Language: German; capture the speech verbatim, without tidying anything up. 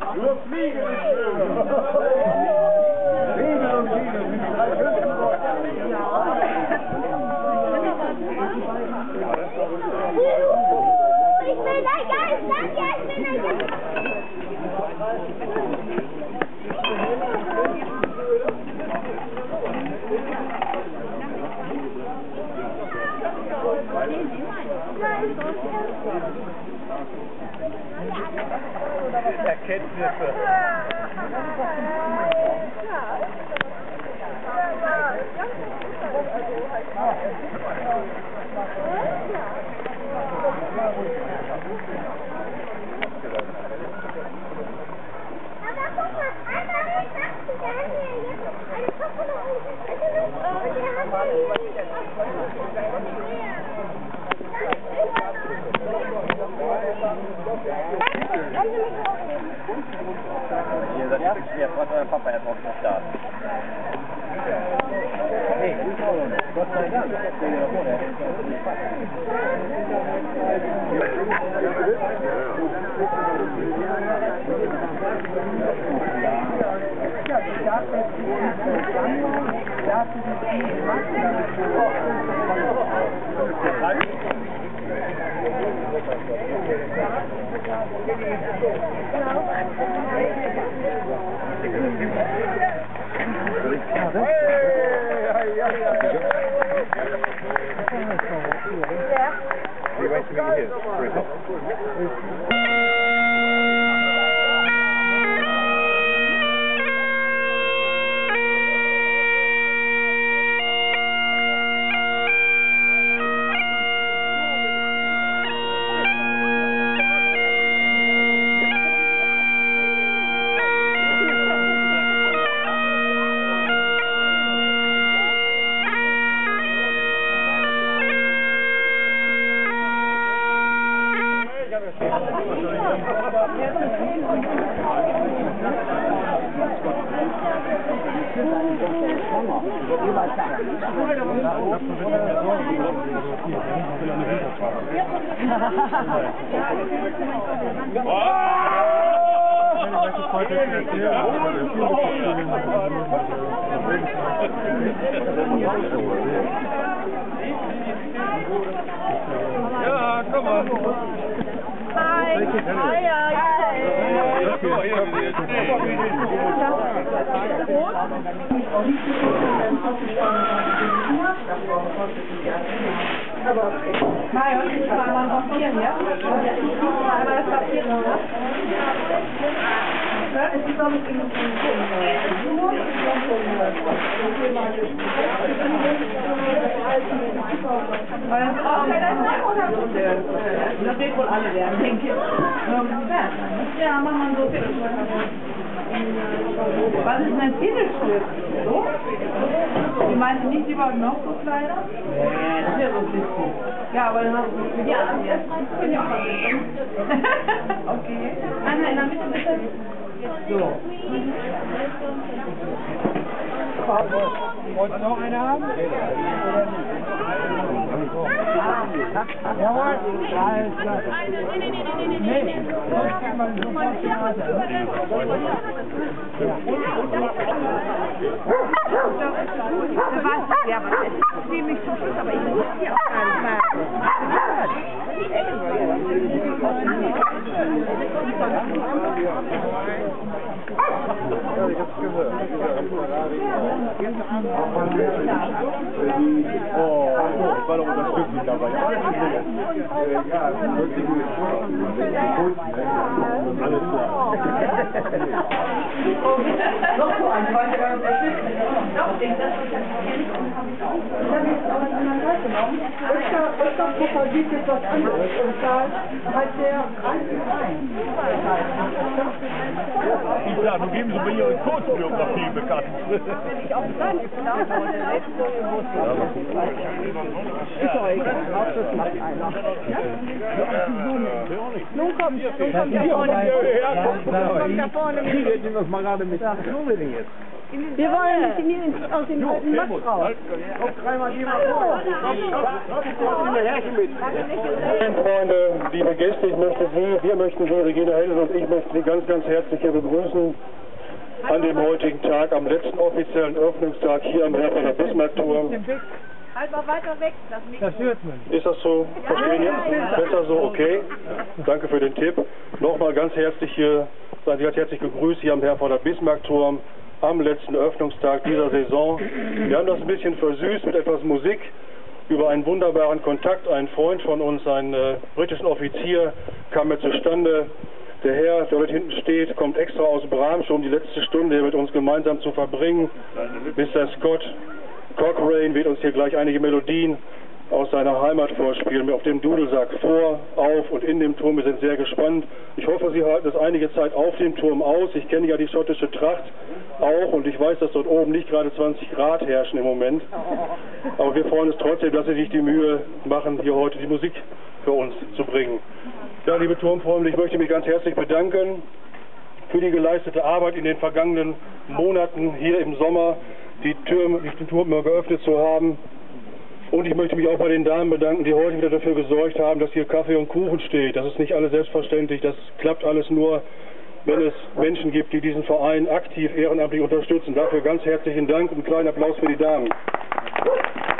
Nur Fliegen ist schön. Fliegen und Fliegen sind die drei schönsten Worte. Ich will da Geist, sag ja, ich will da Geist. Erkenntnisse. Hier, das ist schwer. Freut euer Papa erst auf den Start. Hey, Gott sei Dank. Stell dir doch vor, der hätte uns nicht gefallen. Ja, die darf jetzt die Sammlung, darf sie die machen. Wie weit sind wir hier? Ja, komm mal. Hi. Hi, ja. Nein, und ich war mal auf vier, ja? Aber das Papier noch, ne? Es ist, glaube ich, in den das wird wohl alle werden, denke ich. Ja, machen wir so viel. Was ist denn ein Titelstück? So? Sie meinen nicht überhaupt noch so kleiner? Nee, das ist ja so ein bisschen. Ja, aber dann haben wir ja, jetzt können wir auch mal wissen. Okay. Einmal in der Mitte bitte. So. Wollt ihr noch eine haben? Jawohl. Alles klar. Nee, sonst kann man sofort die Nase. Da war es ja was. Ich sehe mich zum Schluss, aber ich muss hier auch gar nicht machen. Ja, ich hab's gehört. Oh, ich war doch unterstützend dabei. Ja, wirklich gut. Alles klar. Noch so ein Freund, der unterstützt. Doch, den das ist ja ich habe jetzt aber jemand mitgenommen. Ich glaube, Papa sieht jetzt was anderes. Und da hat der rein. Ja, du geben Sie mir Ihre Kurzbiografie bekannt. Bin ich auch dran. Ich bin auch so der letzte Bus. Ist doch egal. Hauptsache macht einer. Nun kommt, nun kommt da vorne. Nun kommt da vorne. Ich rede das mal gerade mit. Was tun wir denn jetzt? Wir wollen nicht aus dem alten Matt raus. Freunde, liebe Gäste, ich möchte Sie, wir möchten Sie, Regina Helles und ich möchten Sie ganz, ganz herzlich hier begrüßen an dem heutigen Tag, am letzten offiziellen Öffnungstag hier am Herforder Bismarckturm. Halt mal weiter weg, das Mikro. Das hört man. Ist das so? Verstehen jetzt? Besser so? Okay. Danke für den Tipp. Nochmal ganz herzlich hier, seien Sie ganz herzlich gegrüßt hier am Herforder Bismarckturm am letzten Öffnungstag dieser Saison. Wir haben das ein bisschen versüßt mit etwas Musik über einen wunderbaren Kontakt. Ein Freund von uns, ein äh, britischen Offizier, kam mir zustande. Der Herr, der dort hinten steht, kommt extra aus Bramsch, um die letzte Stunde hier mit uns gemeinsam zu verbringen. Mister Scott Cochrane wird uns hier gleich einige Melodien aus seiner Heimat vorspielen, auf dem Dudelsack vor, auf und in dem Turm. Wir sind sehr gespannt. Ich hoffe, Sie halten es einige Zeit auf dem Turm aus. Ich kenne ja die schottische Tracht auch und ich weiß, dass dort oben nicht gerade zwanzig Grad herrschen im Moment. Aber wir freuen uns trotzdem, dass Sie sich die Mühe machen, hier heute die Musik für uns zu bringen. Ja, liebe Turmfreunde, ich möchte mich ganz herzlich bedanken für die geleistete Arbeit in den vergangenen Monaten hier im Sommer, die Türme, den Turm immer geöffnet zu haben. Und ich möchte mich auch bei den Damen bedanken, die heute wieder dafür gesorgt haben, dass hier Kaffee und Kuchen steht. Das ist nicht alles selbstverständlich, das klappt alles nur, wenn es Menschen gibt, die diesen Verein aktiv ehrenamtlich unterstützen. Dafür ganz herzlichen Dank und einen kleinen Applaus für die Damen.